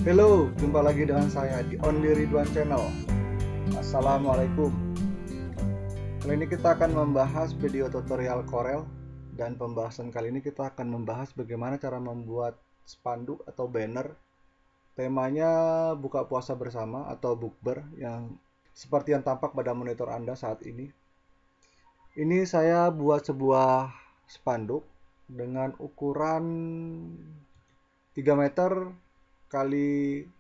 Halo, jumpa lagi dengan saya di Only Ridwan Channel. Assalamualaikum. Kali ini kita akan membahas video tutorial Corel, dan pembahasan kali ini kita akan membahas bagaimana cara membuat spanduk atau banner. Temanya buka puasa bersama atau bukber yang seperti yang tampak pada monitor Anda saat ini. Ini saya buat sebuah spanduk dengan ukuran 3 meter kali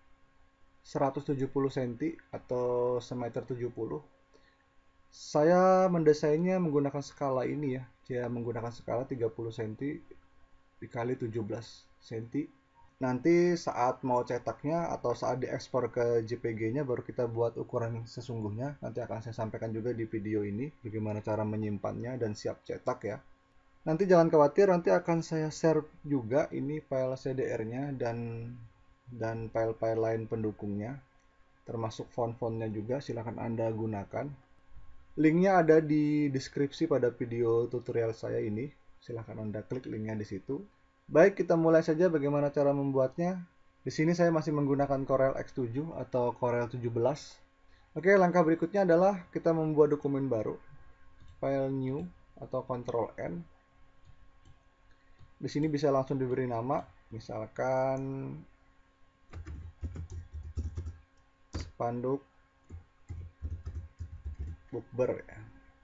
170 cm atau semeter 70. Saya mendesainnya menggunakan skala ini ya. Dia menggunakan skala 30 cm dikali 17 cm. Nanti saat mau cetaknya atau saat diekspor ke JPG-nya baru kita buat ukuran sesungguhnya. Nanti akan saya sampaikan juga di video ini bagaimana cara menyimpannya dan siap cetak ya. Nanti jangan khawatir, nanti akan saya share juga ini file CDR-nya dan file-file lain pendukungnya, termasuk font-fontnya juga. Silahkan Anda gunakan. Linknya ada di deskripsi pada video tutorial saya ini. Silahkan Anda klik linknya di situ. Baik, kita mulai saja bagaimana cara membuatnya. Di sini saya masih menggunakan Corel X7 atau Corel 17. Oke, langkah berikutnya adalah kita membuat dokumen baru. File new atau Ctrl N. Di sini bisa langsung diberi nama, misalkan spanduk bukber ya.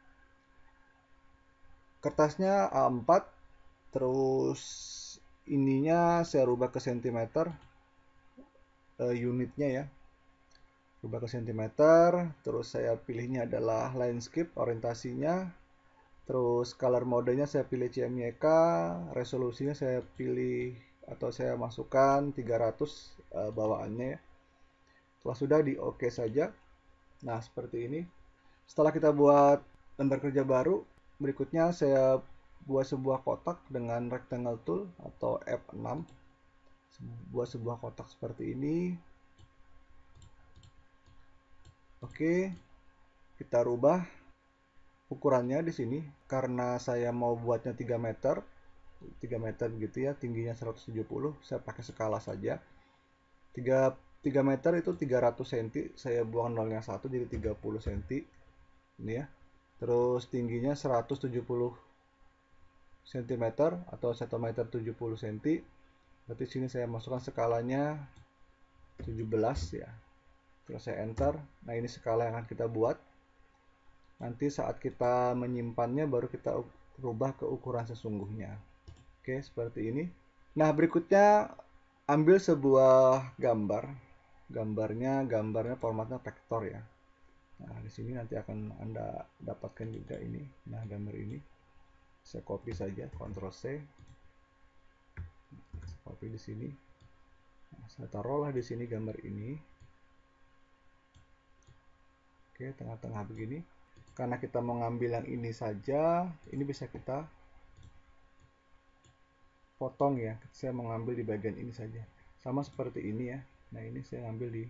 Kertasnya A4, terus ininya saya rubah ke cm, unitnya ya, rubah ke cm. Terus saya pilihnya adalah landscape, orientasinya. Terus color modenya saya pilih CMYK, resolusinya saya pilih atau saya masukkan 300 bawaannya ya. Setelah sudah di OK saja. Nah, seperti ini. Setelah kita buat lembar kerja baru, berikutnya saya buat sebuah kotak dengan rectangle tool atau F6. Buat sebuah kotak seperti ini. Oke, kita rubah ukurannya di sini. Karena saya mau buatnya 3 meter, 3 meter begitu ya, tingginya 170, saya pakai skala saja. 3 meter itu 300 cm, saya buang nolnya 1 jadi 30 cm. Ini ya. Terus tingginya 170 cm atau 1 meter 70 cm. Berarti sini saya masukkan skalanya 17 ya. Terus saya enter. Nah, ini skala yang akan kita buat. Nanti saat kita menyimpannya baru kita rubah ke ukuran sesungguhnya. Oke, seperti ini. Nah, berikutnya ambil sebuah gambar. Gambarnya formatnya vektor ya. Nah, di sini nanti akan Anda dapatkan juga ini. Nah, gambar ini. Saya copy saja, Ctrl C. Copy di sini. Nah, saya taruhlah di sini gambar ini. Oke, tengah-tengah begini. Karena kita mau ngambil yang ini saja, ini bisa kita potong ya. Saya mengambil di bagian ini saja. Sama seperti ini ya. Nah, ini saya ambil di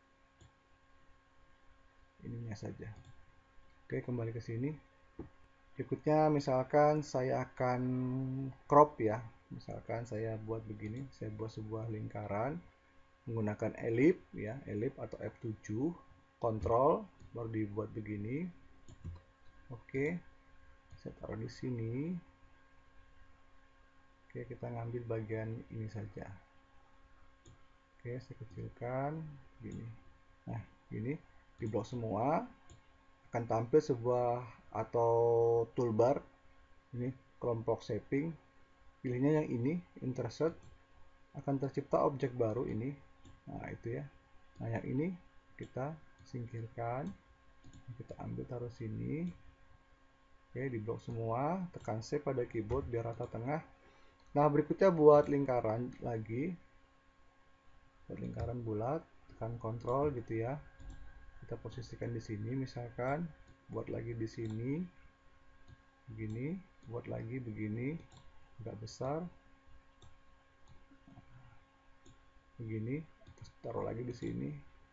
ininya saja. Oke, kembali ke sini. Berikutnya misalkan saya akan crop ya. Misalkan saya buat begini, saya buat sebuah lingkaran menggunakan ellipse ya, ellipse atau F7, kontrol baru dibuat begini. Oke. Saya taruh di sini. Oke, kita ngambil bagian ini saja. Oke, saya kecilkan gini. Nah, ini di blok semua akan tampil sebuah atau toolbar ini, kelompok shaping. Pilihnya yang ini, insert. Akan tercipta objek baru ini. Nah, itu ya. Nah, yang ini kita singkirkan. Kita ambil taruh sini. Oke, di blok semua, tekan C pada keyboard biar rata tengah. Nah, berikutnya buat lingkaran lagi. Buat lingkaran bulat, tekan kontrol gitu ya. Kita posisikan di sini misalkan, buat lagi di sini. Begini, buat lagi begini, agak besar. Begini, terus taruh lagi di sini.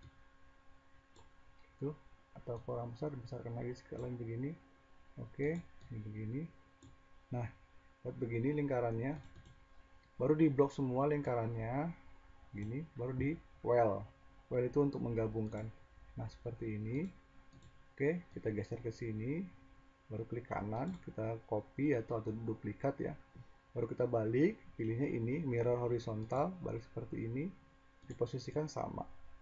Itu atau kurang besar, dibesarkan lagi sekalian begini. Oke, ini begini. Nah, buat begini lingkarannya. Baru di blok semua lingkarannya. Gini, baru di well. Well itu untuk menggabungkan. Nah, seperti ini. Oke, kita geser ke sini, baru klik kanan, kita copy atau duplikat ya. Baru kita balik, pilihnya ini, mirror horizontal, balik seperti ini, diposisikan sama.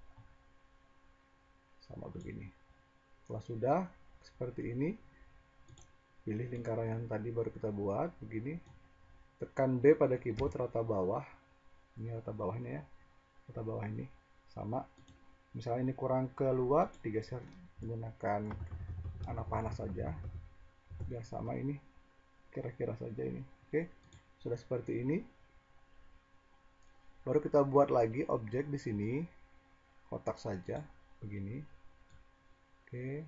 Sama begini. Setelah sudah seperti ini, pilih lingkaran yang tadi baru kita buat, begini. Tekan B pada keyboard rata bawah. Ini rata bawahnya ya. Rata bawah ini sama. Misalnya ini kurang keluar, digeser menggunakan anak panah saja. Biar sama ini. Kira-kira saja ini. Oke. Sudah seperti ini. Baru kita buat lagi objek di sini. Kotak saja begini. Oke.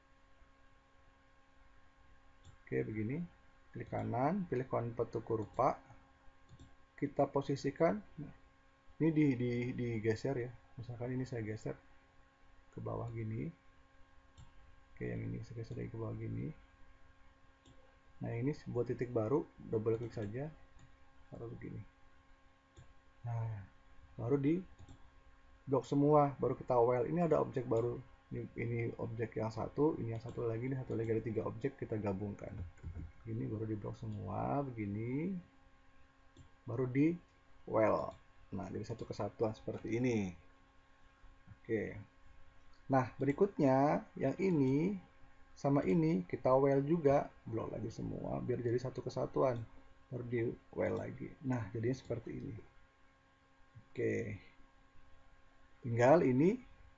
Oke, begini. Klik kanan, pilih convert to kurva. Kita posisikan ini digeser ya. Misalkan ini saya geser ke bawah gini. Oke, yang ini saya geser lagi ke bawah gini. Nah, ini buat titik baru, double klik saja. Taruh begini. Nah, baru di blok semua, baru kita well. Ini ada objek baru. Ini objek yang satu, ini yang satu lagi, ini satu lagi, ada 3 objek kita gabungkan. Ini baru di blok semua, begini. Baru di well. Nah, jadi satu kesatuan seperti ini. Oke. Nah, berikutnya yang ini sama ini kita well juga, blok lagi semua biar jadi satu kesatuan. Baru di well lagi. Nah, jadinya seperti ini. Oke. Tinggal ini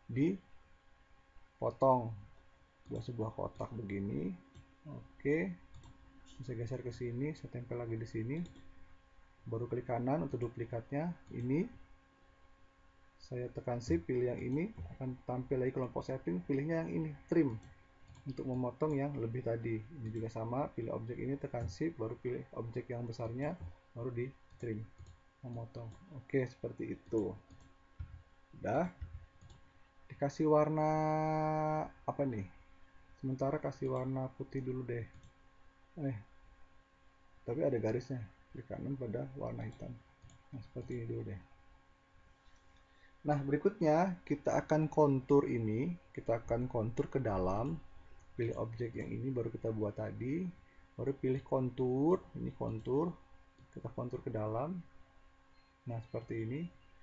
dipotong buat sebuah kotak begini. Oke. Bisa geser ke sini, saya tempel lagi di sini. Baru klik kanan untuk duplikatnya. Ini saya tekan shift, pilih yang ini, akan tampil lagi kelompok setting, pilihnya yang ini, trim, untuk memotong yang lebih tadi. Ini juga sama, pilih objek ini, tekan shift, baru pilih objek yang besarnya, baru di trim, memotong. Oke, seperti itu. Udah. Dikasih warna apa nih? Sementara kasih warna putih dulu deh. Tapi ada garisnya. Klik kanan pada warna hitam. Nah, seperti ini dulu deh. Nah, berikutnya kita akan kontur ini. Kita akan kontur ke dalam. Pilih objek yang ini baru kita buat tadi. Baru pilih kontur. Ini kontur. Kita kontur ke dalam. Nah, seperti ini.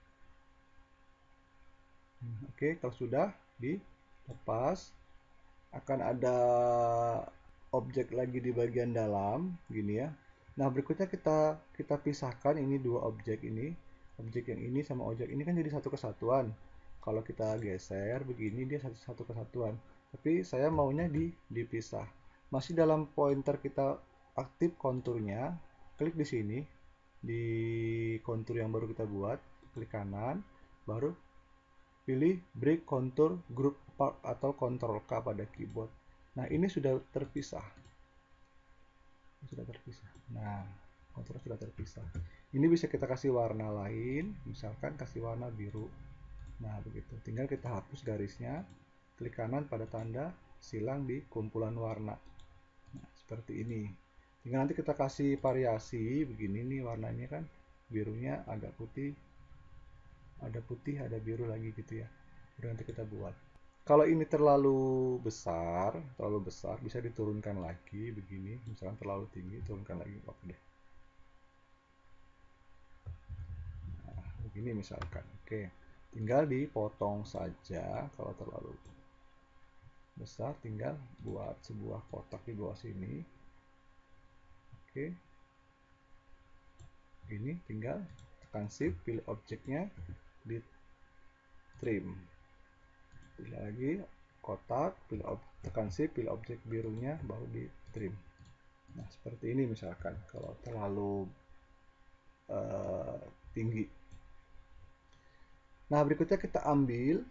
Oke, kalau sudah dilepas, akan ada objek lagi di bagian dalam, gini ya. Nah, berikutnya kita pisahkan ini dua objek ini. Objek yang ini sama objek ini kan jadi satu kesatuan. Kalau kita geser begini dia satu kesatuan. Tapi saya maunya dipisah. Masih dalam pointer kita aktif konturnya, klik di sini di kontur yang baru kita buat, klik kanan, baru pilih break contour group part atau Ctrl K pada keyboard. Nah, ini sudah terpisah. Nah, kontur sudah terpisah. Ini bisa kita kasih warna lain, misalkan kasih warna biru. Nah, begitu. Tinggal kita hapus garisnya, klik kanan pada tanda silang di kumpulan warna. Nah, seperti ini. Tinggal nanti kita kasih variasi, begini nih warnanya kan, birunya agak putih, ada biru lagi gitu ya. Udah, nanti kita buat. Kalau ini terlalu besar bisa diturunkan lagi begini. Misalkan terlalu tinggi, turunkan lagi. Oke deh. Nah, begini misalkan. Oke, tinggal dipotong saja. Kalau terlalu besar, tinggal buat sebuah kotak di bawah sini. Oke, ini tinggal tekan shift, pilih objeknya, di trim, pilih lagi kotak, tekan shift, pilih objek birunya, baru di trim. Nah, seperti ini misalkan kalau terlalu tinggi. Nah, berikutnya kita ambil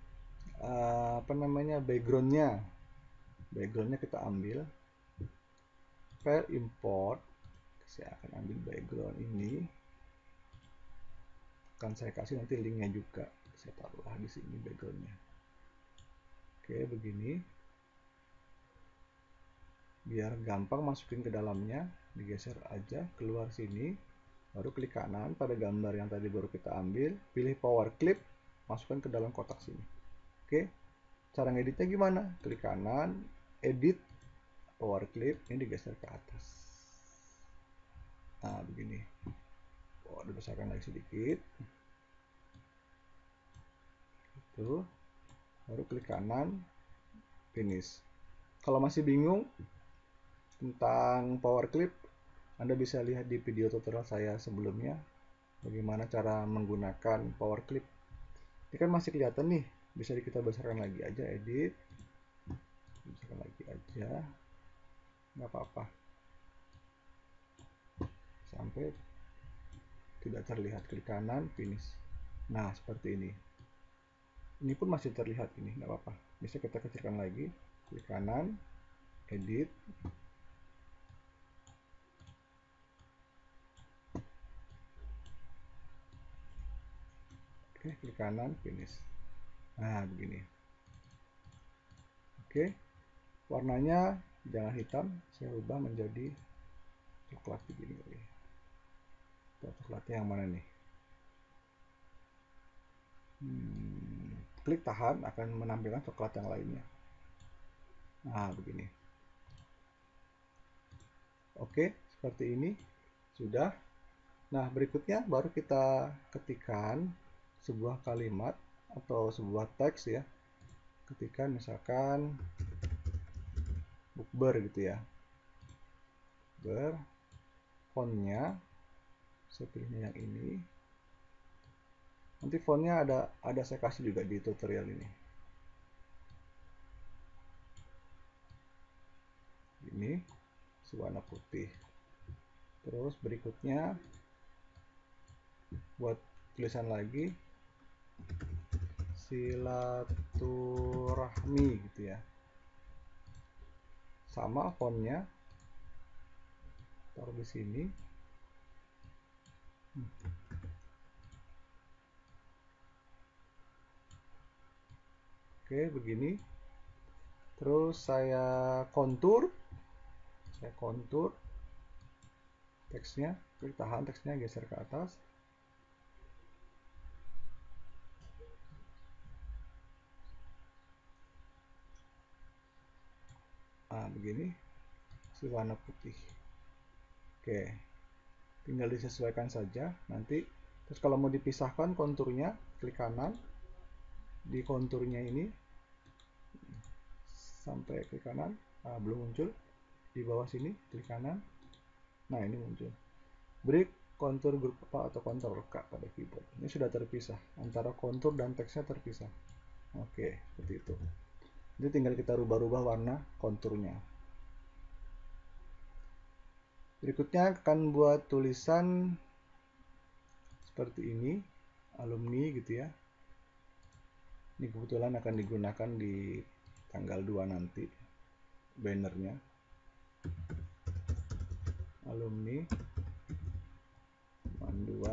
backgroundnya kita ambil, file import. Saya akan ambil background ini, akan saya kasih nanti linknya juga, saya taruhlah di sini backgroundnya. Oke, begini, biar gampang masukin ke dalamnya, digeser aja keluar sini, baru klik kanan pada gambar yang tadi baru kita ambil, pilih power clip, masukkan ke dalam kotak sini. Oke, cara ngeditnya gimana? Klik kanan, edit, power clip, ini digeser ke atas. Nah, begini. Oh, dibesarkan lagi sedikit. Itu, baru klik kanan, finish. Kalau masih bingung tentang power clip, Anda bisa lihat di video tutorial saya sebelumnya bagaimana cara menggunakan power clip. Ini kan masih kelihatan nih, bisa kita besarkan lagi aja, edit, besarkan lagi aja, nggak apa-apa, sampai tidak terlihat. Klik kanan, finish. Nah, seperti ini. Ini pun masih terlihat, ini nggak apa-apa, bisa kita kecilkan lagi. Klik kanan, edit, oke, klik kanan, finish. Nah, begini. Oke, warnanya jangan hitam, saya ubah menjadi coklat begini. Coklatnya yang mana nih? Klik tahan, akan menampilkan coklat yang lainnya. Nah, begini. Oke, seperti ini sudah. Nah, berikutnya baru kita ketikkan sebuah kalimat atau sebuah teks ya. Ketikkan misalkan bukber gitu ya. Bukber, fontnya saya pilihnya yang ini. Nanti fontnya ada saya kasih juga di tutorial ini. Ini warna putih. Terus berikutnya buat tulisan lagi, silaturahmi gitu ya. Sama fontnya, taruh di sini. Oke, begini. Terus saya kontur teksnya, klik tahan, teksnya geser ke atas. Nah, begini, si warna putih. Oke, tinggal disesuaikan saja nanti. Terus kalau mau dipisahkan konturnya, klik kanan di konturnya ini sampai klik kanan. Nah, belum muncul. Di bawah sini klik kanan. Nah, ini muncul. Break kontur grup apa atau kontrol K pada keyboard. Ini sudah terpisah, antara kontur dan teksnya terpisah. Oke, seperti itu. Jadi tinggal kita rubah-rubah warna konturnya. Berikutnya akan buat tulisan seperti ini, alumni gitu ya. Ini kebetulan akan digunakan di tanggal 2 nanti, bannernya. Alumni 2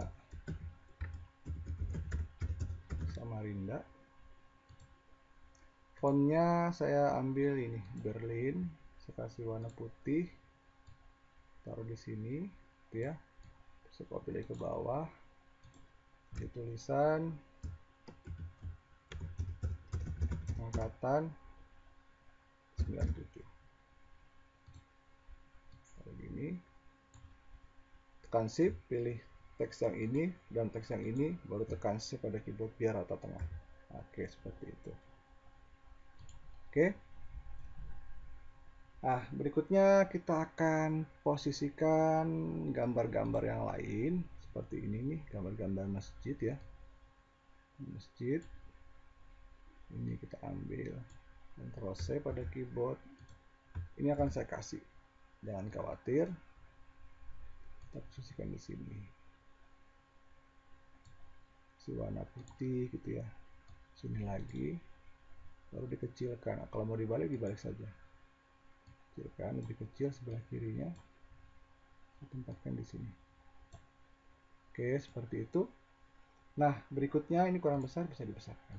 Samarinda. Fontnya saya ambil ini, Berlin. Saya kasih warna putih. Taruh di sini, gitu ya. Saya copy lagi ke bawah. Di tulisan angkatan 97. Kayak gini. Tekan shift, pilih teks yang ini dan teks yang ini, baru tekan shift pada keyboard biar rata tengah. Oke, seperti itu. Oke. Nah, berikutnya kita akan posisikan gambar-gambar yang lain seperti ini nih, gambar-gambar masjid ya. Masjid. Ini kita ambil, Ctrl C pada keyboard. Ini akan saya kasih. Jangan khawatir. Kita posisikan di sini. Si warna putih gitu ya. Sini lagi. Baru dikecilkan. Nah, kalau mau dibalik saja. Kecilkan lebih kecil sebelah kirinya. Saya tempatkan di sini. Oke, seperti itu. Nah, berikutnya ini kurang besar, bisa dibesarkan.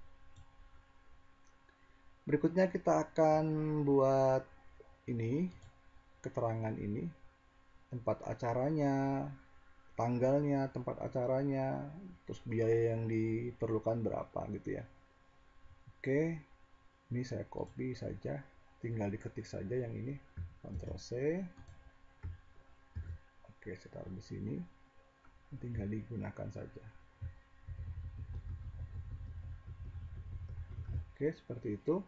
Berikutnya kita akan buat ini, keterangan ini, tempat acaranya, tanggalnya, tempat acaranya, terus biaya yang diperlukan berapa gitu ya. Oke, ini saya copy saja, tinggal diketik saja yang ini, Ctrl C. Oke, saya taruh di sini, tinggal digunakan saja. Oke, seperti itu.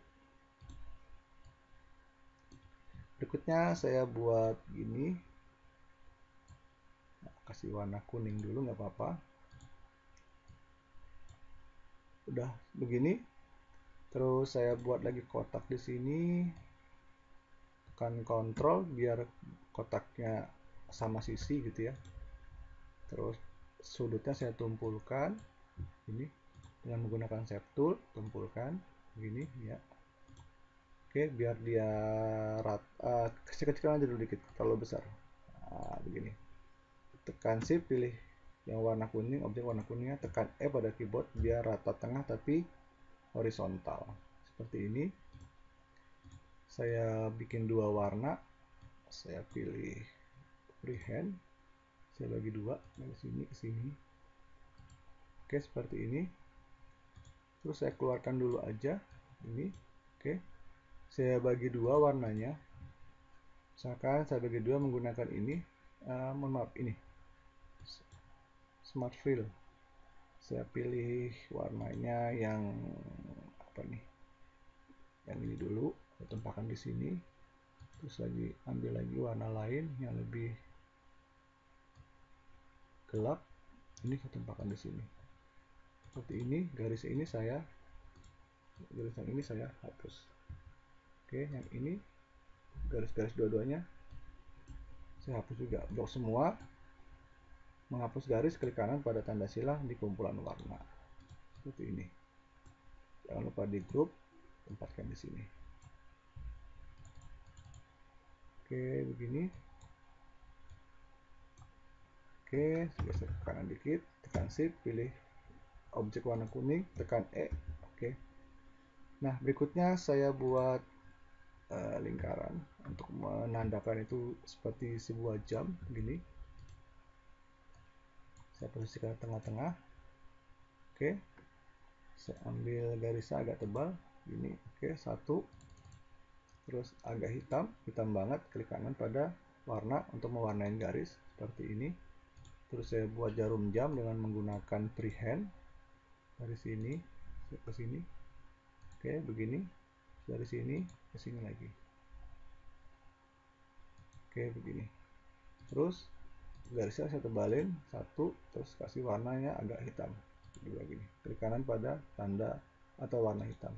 Berikutnya saya buat gini, kasih warna kuning dulu nggak apa-apa. Udah begini. Terus saya buat lagi kotak di sini, tekan Ctrl biar kotaknya sama sisi gitu ya. Terus sudutnya saya tumpulkan ini dengan menggunakan shape tool, tumpulkan begini ya. Oke, biar dia kecil-kecilan aja dulu dikit, terlalu besar. Nah, begini. Tekan shift, pilih yang warna kuning, objek warna kuningnya, tekan E pada keyboard biar rata tengah tapi horizontal. Seperti ini. Saya bikin dua warna. Saya pilih freehand. Saya bagi dua dari sini ke sini. Oke, seperti ini. Terus saya keluarkan dulu aja ini. Oke. Saya bagi dua warnanya. Misalkan saya bagi dua menggunakan ini. Mohon maaf, ini Smart Fill. Saya pilih warnanya yang apa nih? Yang ini dulu. Saya tempatkan di sini. Terus lagi ambil lagi warna lain yang lebih gelap. Ini saya tempatkan di sini. Seperti ini, garis yang ini saya hapus. Oke, yang ini garis-garis dua-duanya saya hapus juga. Blok semua. Menghapus garis, klik kanan pada tanda silang di kumpulan warna. Seperti ini. Jangan lupa di grup, tempatkan di sini. Oke, begini. Oke, geser ke kanan dikit, tekan shift, pilih objek warna kuning, tekan E. Oke. Nah, berikutnya saya buat lingkaran untuk menandakan itu seperti sebuah jam begini. Saya posisikan tengah-tengah. Oke. Saya ambil garisnya agak tebal ini. Oke, satu. Terus agak hitam banget, klik kanan pada warna untuk mewarnai garis seperti ini. Terus saya buat jarum jam dengan menggunakan freehand dari sini ke sini. Oke, begini. Dari sini ke sini lagi. Oke, begini. Terus garisnya saya tebalin satu, terus kasih warnanya agak hitam. Dua gini. Klik kanan pada tanda atau warna hitam.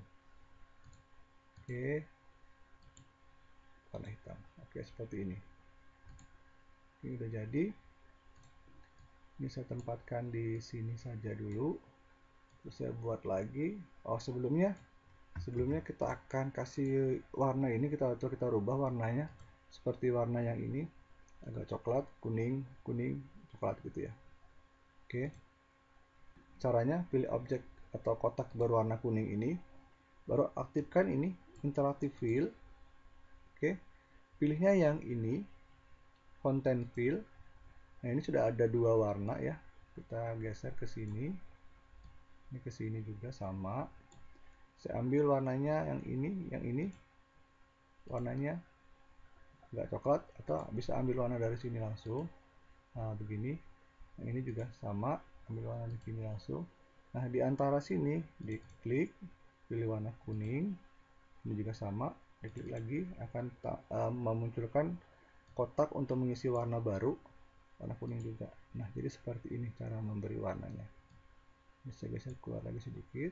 Oke. Warna hitam. Oke, seperti ini. Ini udah jadi. Ini saya tempatkan di sini saja dulu. Terus saya buat lagi. Oh, sebelumnya kita akan kasih warna ini, kita rubah warnanya seperti warna yang ini, agak coklat, kuning, coklat gitu ya. Oke. Caranya pilih objek atau kotak berwarna kuning ini, baru aktifkan ini interactive fill. Oke. Pilihnya yang ini, content fill. Nah, ini sudah ada dua warna ya. Kita geser ke sini. Ini ke sini juga sama. Saya ambil warnanya yang ini warnanya agak coklat, atau bisa ambil warna dari sini langsung. Nah, begini. Yang ini juga sama, ambil warna di sini langsung. Nah, di antara sini diklik, pilih warna kuning. Ini juga sama, diklik lagi akan memunculkan kotak untuk mengisi warna baru, warna kuning juga. Nah, jadi seperti ini cara memberi warnanya. Bisa geser keluar lagi sedikit.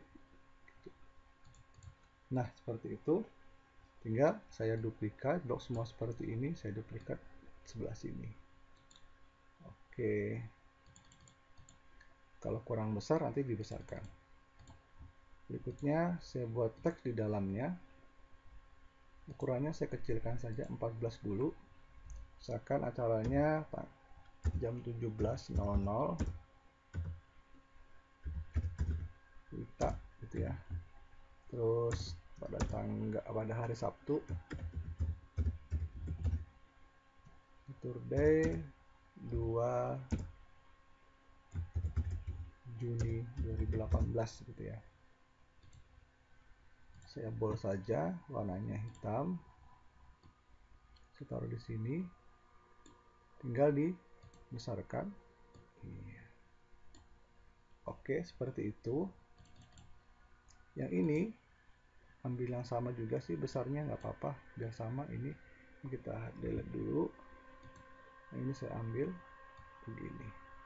Nah, seperti itu. Tinggal saya duplikat blok semua seperti ini, saya duplikat sebelah sini. Oke. Kalau kurang besar nanti dibesarkan. Berikutnya saya buat teks di dalamnya. Ukurannya saya kecilkan saja 14 dulu. Misalkan acaranya jam 17.00. Kita gitu ya. Terus pada hari Sabtu, Saturday 2 Juni 2018 gitu ya. Saya bold saja, warnanya hitam. Saya taruh di sini. Tinggal dibesarkan. Iya. Oke, seperti itu. Yang ini ambil yang sama juga sih besarnya, nggak apa-apa, biar sama. Ini kita delete dulu. Nah, ini saya ambil begini.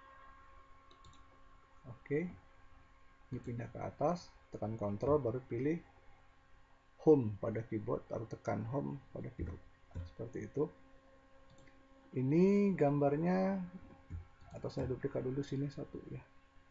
Oke, ini pindah ke atas, tekan Ctrl, baru pilih Home pada keyboard, atau tekan Home pada keyboard. Seperti itu. Ini gambarnya, atau saya duplikat dulu sini satu ya.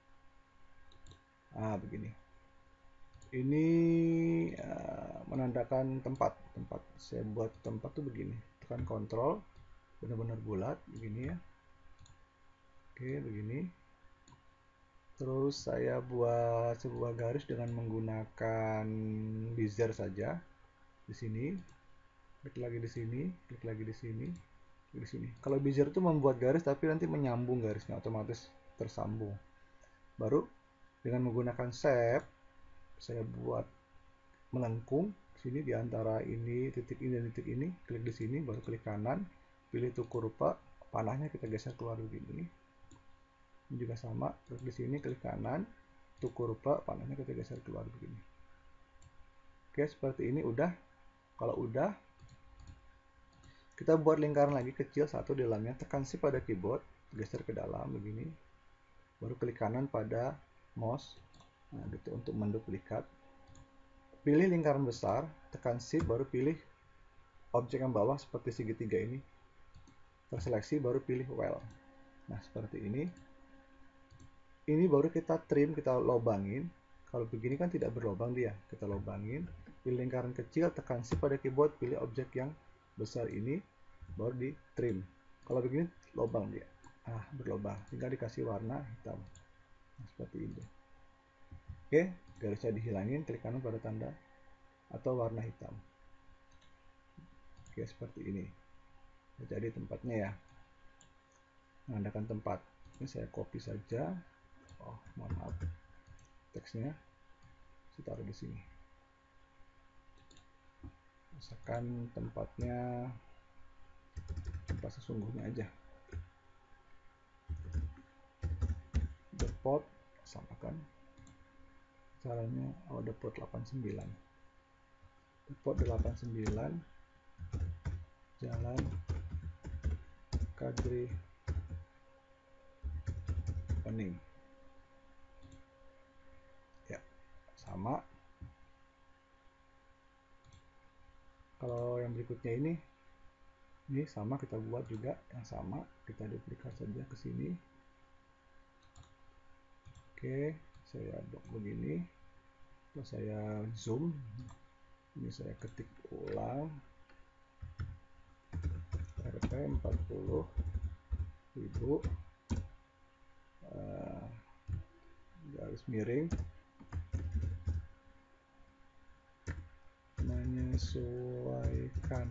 Nah, begini. Ini menandakan tempat. Saya buat tempat tuh begini. Tekan Ctrl, benar-benar bulat begini ya. Oke, begini. Terus saya buat sebuah garis dengan menggunakan bezier saja. Di sini, klik lagi di sini, klik lagi di sini, klik di sini. Kalau bezier itu membuat garis tapi nanti menyambung garisnya, otomatis tersambung. Baru dengan menggunakan shape, saya buat melengkung sini di antara ini, titik ini dan titik ini. Klik di sini, baru klik kanan, pilih tukur rupa, panahnya kita geser keluar begini. Ini juga sama, klik di sini, klik kanan, tukur rupa, panahnya kita geser keluar begini. Oke, seperti ini udah. Kalau udah, kita buat lingkaran lagi kecil satu di dalamnya, tekan shift pada keyboard, geser ke dalam begini, baru klik kanan pada mouse, nah gitu, untuk menduplikat. Pilih lingkaran besar, tekan shift, baru pilih objek yang bawah seperti segitiga ini, terseleksi, baru pilih well. Nah, seperti ini. Ini baru kita trim, kita lobangin. Kalau begini kan tidak berlobang dia, kita lobangin. Pilih lingkaran kecil, tekan shift pada keyboard, pilih objek yang besar ini, baru di trim. Kalau begini lobang dia, berlobang, tinggal dikasih warna hitam. Nah, seperti ini. Oke, garisnya dihilangin, klik kanan pada tanda atau warna hitam. Oke, seperti ini. Jadi tempatnya ya, menandakan tempat. Ini saya copy saja. Oh, mohon maaf, teksnya saya taruh di sini. Misalkan tempatnya tempat sesungguhnya aja. Depot, samakan caranya. Depot 89. Depot 89, Jalan Kadri Pening. Ya, sama. Kalau yang berikutnya ini sama, kita buat juga yang sama, kita duplikat saja ke sini. Oke, saya blok begini, terus saya zoom. Ini saya ketik ulang, RP 40.000, garis miring, menyesuaikan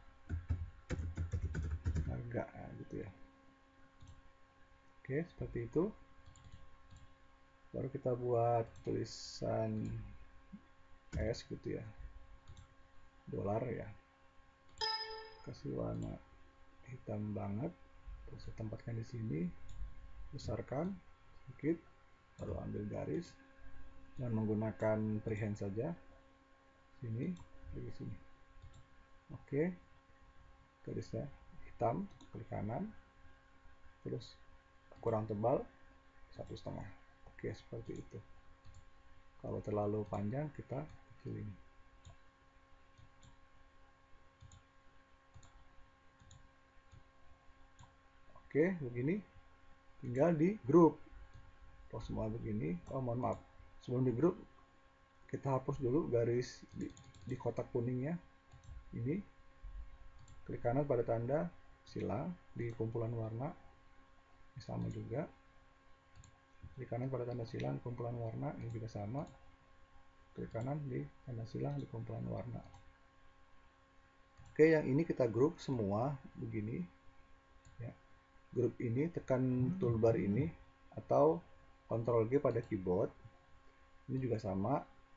harga, gitu ya. Oke, seperti itu. Baru kita buat tulisan S gitu ya, dolar ya, kasih warna hitam banget. Terus saya tempatkan di sini, besarkan sedikit, baru ambil garis dengan menggunakan freehand saja. Sini, di sini. Oke, garisnya hitam, klik kanan, terus kurang tebal 1,5. Oke, seperti itu. Kalau terlalu panjang kita kecilin. Oke, begini. Tinggal di grup. Kalau semua begini, mohon maaf. Sebelum di grup, kita hapus dulu garis di kotak kuningnya. Ini. Klik kanan pada tanda silang di kumpulan warna. Ini sama juga. Klik kanan pada tanda silang kumpulan warna, ini juga sama. Klik kanan di tanda silang di kumpulan warna. Oke, yang ini kita grup semua begini ya. Grup ini, tekan toolbar ini, atau Ctrl G pada keyboard. Ini juga sama,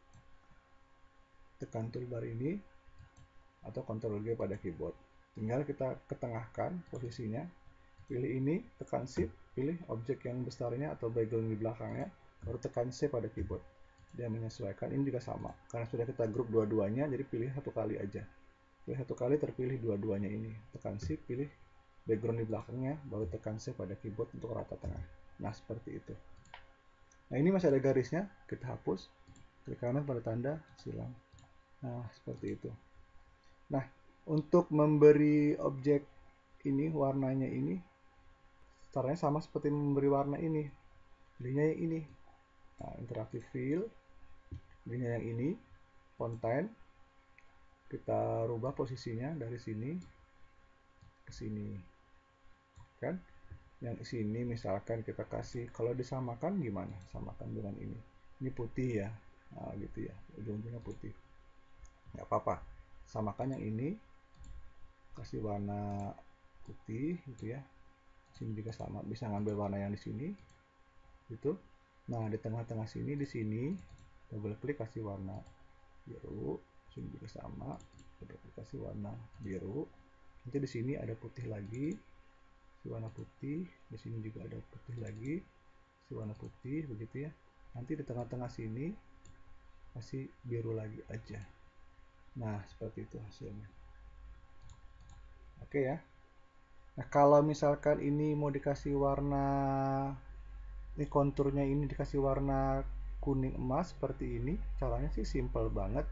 tekan toolbar ini atau Ctrl G pada keyboard. Tinggal kita ketengahkan posisinya, pilih ini, tekan Shift, pilih objek yang besarnya atau background di belakangnya, baru tekan C pada keyboard. Dia menyesuaikan. Ini juga sama, karena sudah kita grup dua-duanya, jadi pilih satu kali aja. Pilih satu kali, terpilih dua-duanya ini. Tekan Shift, pilih background di belakangnya, baru tekan C pada keyboard untuk rata tengah. Nah, seperti itu. Nah, ini masih ada garisnya, kita hapus. Klik kanan pada tanda silang. Nah, seperti itu. Nah, untuk memberi objek ini, warnanya ini, caranya sama seperti memberi warna ini. Pilihnya yang ini. Nah, interactive fill. Pilihnya yang ini, content. Kita rubah posisinya dari sini ke sini. Kan? Yang sini misalkan kita kasih, kalau disamakan gimana? Samakan dengan ini. Ini putih ya. Nah, gitu ya. Ujung-ujungnya putih. Nggak apa-apa. Samakan yang ini, kasih warna putih gitu ya. Sini juga sama, bisa ngambil warna yang di sini gitu. Nah, di tengah-tengah sini, di sini double klik kasih warna biru. Sini juga sama, double klik kasih warna biru. Nanti di sini ada putih lagi, si warna putih. Di sini juga ada putih lagi, si warna putih, begitu ya. Nanti di tengah-tengah sini kasih biru lagi aja. Nah, seperti itu hasilnya. Oke ya. Nah, kalau misalkan ini mau dikasih warna, ini konturnya ini dikasih warna kuning emas seperti ini, caranya sih simple banget.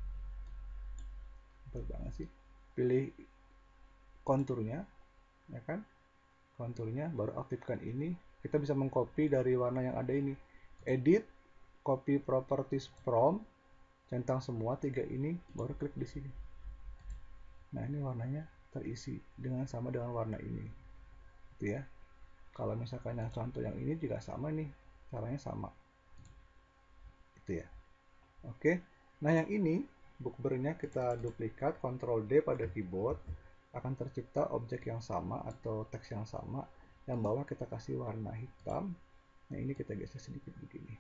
Simple banget sih. Pilih konturnya, ya kan? Konturnya, baru aktifkan ini. Kita bisa mengcopy dari warna yang ada ini. Edit, copy properties from, centang semua tiga ini, baru klik di sini. Nah, ini warnanya terisi dengan sama dengan warna ini. Gitu ya. Kalau misalkan yang contoh yang ini juga sama nih, caranya sama. Gitu ya. Oke. Nah, yang ini bookmarknya kita duplikat, Ctrl D pada keyboard, akan tercipta objek yang sama atau teks yang sama. Yang bawah kita kasih warna hitam. Nah, ini kita geser sedikit begini.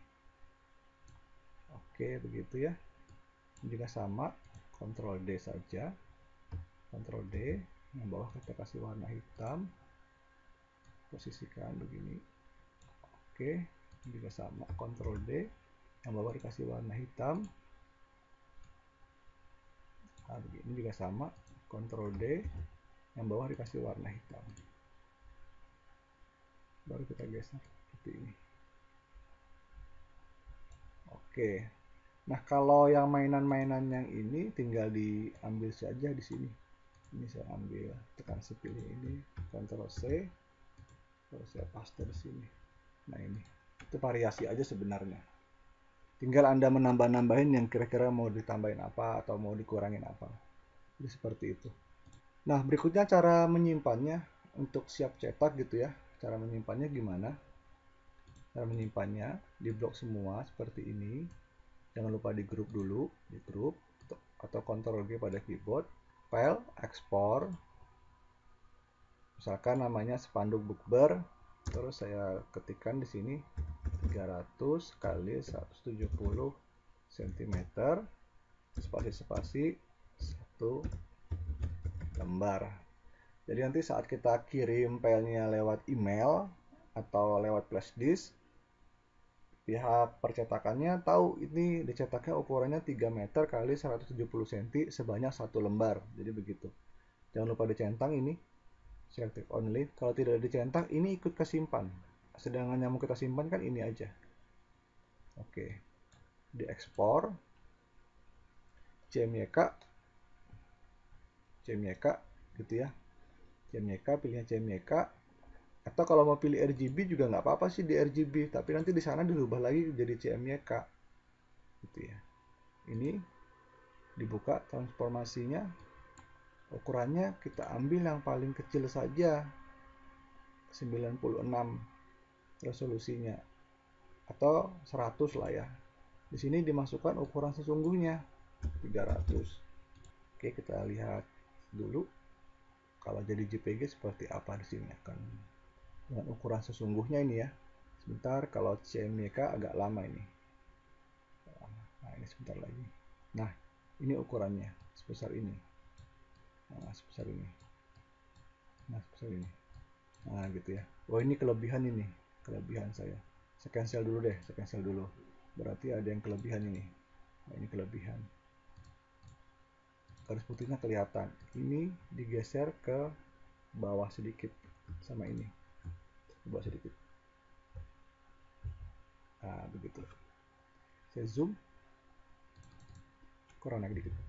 Oke, begitu ya. Ini juga sama, Ctrl D saja. Ctrl D, yang bawah kita kasih warna hitam. Posisikan begini. Oke, ini juga sama, Ctrl D, yang bawah dikasih warna hitam. Nah, ini juga sama, Ctrl D, yang bawah dikasih warna hitam. Baru kita geser seperti ini. Oke. Nah, kalau yang mainan-mainan yang ini tinggal diambil saja di sini. Ini saya ambil, tekan si pilih ini, Ctrl C, terus saya paste di sini. Nah, ini itu variasi aja sebenarnya. Tinggal Anda menambah-nambahin yang kira-kira mau ditambahin apa atau mau dikurangin apa. Jadi seperti itu. Nah, berikutnya cara menyimpannya untuk siap cetak gitu ya. Cara menyimpannya gimana? Cara menyimpannya di blok semua seperti ini. Jangan lupa di grup dulu, di grup atau Ctrl G pada keyboard. File, ekspor. Misalkan namanya spanduk bookbar. Terus saya ketikkan di sini 300 kali 170 cm, spasi-spasi 1 lembar. Jadi nanti saat kita kirim filenya lewat email atau lewat flash disk, pihak percetakannya tahu ini dicetaknya ukurannya 3 meter kali 170 cm sebanyak 1 lembar. Jadi begitu. Jangan lupa dicentang ini, selected only. Kalau tidak dicentang, ini ikut kesimpan. Sedangkan yang mau kita simpan kan ini aja. Oke. Diekspor. CMYK. CMYK gitu ya. CMYK, pilihnya CMYK. Atau kalau mau pilih RGB juga nggak apa-apa sih di RGB, tapi nanti di sana dirubah lagi jadi CMYK. Gitu ya. Ini dibuka transformasinya. Ukurannya kita ambil yang paling kecil saja. 96 resolusinya atau 100 lah ya. Di sini dimasukkan ukuran sesungguhnya 300. Oke, kita lihat dulu kalau jadi JPG seperti apa di sini akan dengan ukuran sesungguhnya ini ya. Sebentar, kalau CMYK agak lama ini. Nah, ini sebentar lagi. Nah, ini ukurannya sebesar ini. Nah, sebesar ini. Nah, sebesar ini. Nah, gitu ya. Oh, ini kelebihan ini. Kelebihan saya. Saya cancel dulu deh, saya cancel dulu. Berarti ada yang kelebihan ini. Nah, ini kelebihan. Garis putihnya kelihatan. Ini digeser ke bawah sedikit sama ini. Ke bawah sedikit. Nah, begitu. Saya zoom. Kurang naik dikit.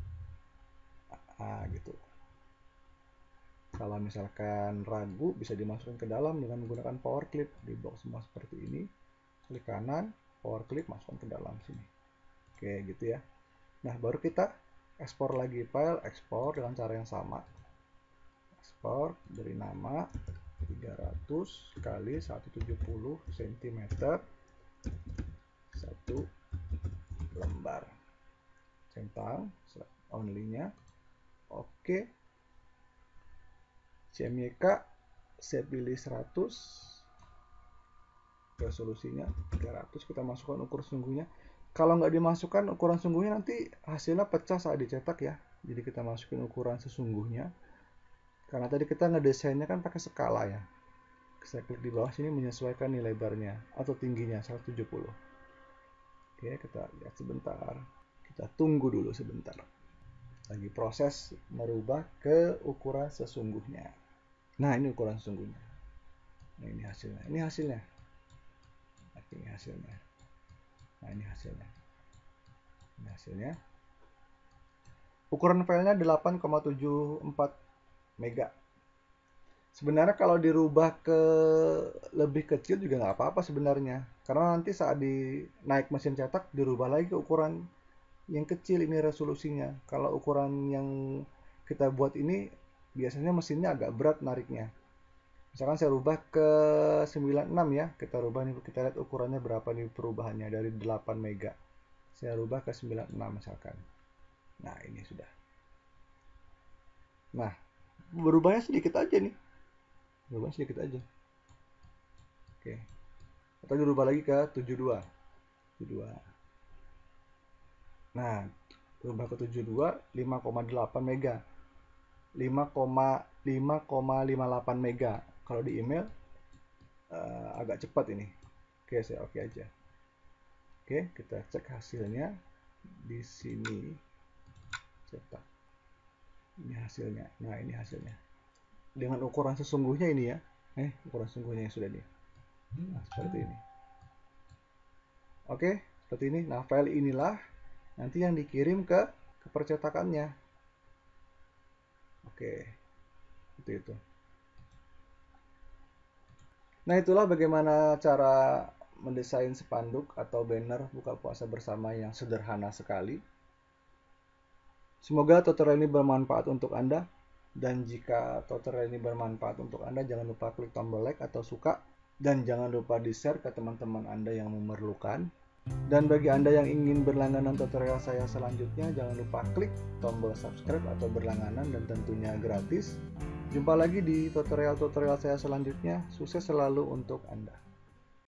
Ah, gitu. Kalau misalkan ragu, bisa dimasukkan ke dalam dengan menggunakan power clip. Di box semua seperti ini. Klik kanan, power clip masukkan ke dalam sini. Oke, gitu ya. Nah, baru kita ekspor lagi file, ekspor dengan cara yang sama. Ekspor, beri nama 300 kali 170 cm 1 lembar. Centang only-nya. Oke. CMYK saya pilih 100. Resolusinya 300, kita masukkan ukuran sungguhnya. Kalau nggak dimasukkan ukuran sungguhnya, nanti hasilnya pecah saat dicetak ya. Jadi kita masukin ukuran sesungguhnya. Karena tadi kita ngedesainnya kan pakai skala ya. Saya klik di bawah sini menyesuaikan nilai lebarnya atau tingginya 170. Oke, kita lihat sebentar. Kita tunggu dulu sebentar. Lagi proses merubah ke ukuran sesungguhnya. Nah, ini ukuran sesungguhnya. Nah, ini hasilnya. Ini hasilnya. Ini hasilnya. Nah, ini hasilnya. Ini hasilnya. Ukuran filenya 8,74 mega. Sebenarnya kalau dirubah ke lebih kecil juga nggak apa-apa sebenarnya. Karena nanti saat naik mesin cetak dirubah lagi ke ukuran yang kecil ini resolusinya. Kalau ukuran yang kita buat ini biasanya mesinnya agak berat nariknya. Misalkan saya rubah ke 96 ya. Kita rubah nih, kita lihat ukurannya berapa nih perubahannya dari 8 mega. Saya rubah ke 96 misalkan. Nah, ini sudah. Nah, berubahnya sedikit aja nih. Berubah sedikit aja. Oke. Atau dirubah lagi ke 72. 72. Nah, berubah ke 72, 5,8 mega. 5,58 mega. Kalau di email agak cepat ini. Oke, saya oke aja. Oke, kita cek hasilnya di sini. Cetak. Ini hasilnya. Nah, ini hasilnya. Dengan ukuran sesungguhnya ini ya. Ukuran sesungguhnya yang sudah nih. Nah, seperti ini. Oke, seperti ini. Nah, file inilah nanti yang dikirim ke percetakannya. Oke, seperti itu. Nah, itulah bagaimana cara mendesain spanduk atau banner buka puasa bersama yang sederhana sekali. Semoga tutorial ini bermanfaat untuk Anda. Dan jika tutorial ini bermanfaat untuk Anda, jangan lupa klik tombol like atau suka. Dan jangan lupa di-share ke teman-teman Anda yang memerlukan. Dan bagi Anda yang ingin berlangganan tutorial saya selanjutnya, jangan lupa klik tombol subscribe atau berlangganan dan tentunya gratis. Jumpa lagi di tutorial-tutorial saya selanjutnya. Sukses selalu untuk Anda.